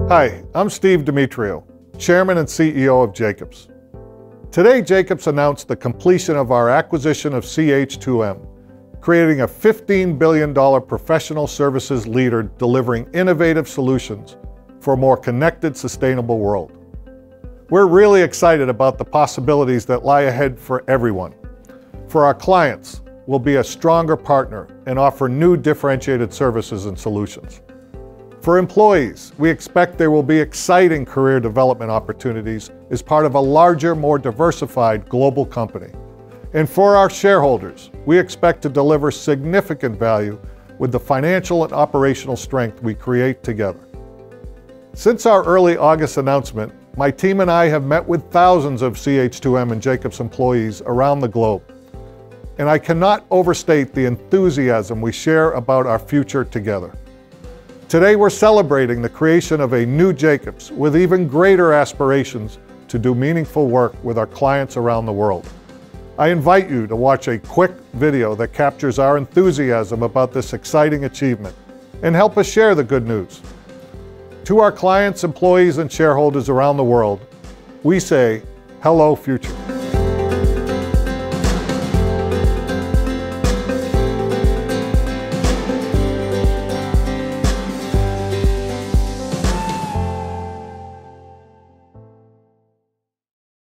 Hi, I'm Steve Demetriou, Chairman and CEO of Jacobs. Today, Jacobs announced the completion of our acquisition of CH2M, creating a $15 billion professional services leader delivering innovative solutions for a more connected, sustainable world. We're really excited about the possibilities that lie ahead for everyone. For our clients, we'll be a stronger partner and offer new differentiated services and solutions. For employees, we expect there will be exciting career development opportunities as part of a larger, more diversified global company. And for our shareholders, we expect to deliver significant value with the financial and operational strength we create together. Since our early August announcement, my team and I have met with thousands of CH2M and Jacobs employees around the globe. And I cannot overstate the enthusiasm we share about our future together. Today, we're celebrating the creation of a new Jacobs with even greater aspirations to do meaningful work with our clients around the world. I invite you to watch a quick video that captures our enthusiasm about this exciting achievement and help us share the good news. To our clients, employees, and shareholders around the world, we say, hello, future.